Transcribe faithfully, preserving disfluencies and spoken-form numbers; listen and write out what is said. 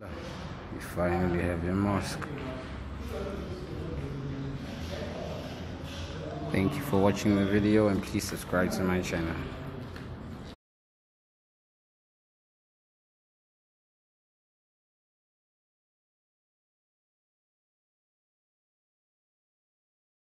We finally have a mosque. Thank you for watching the video and please subscribe to my channel.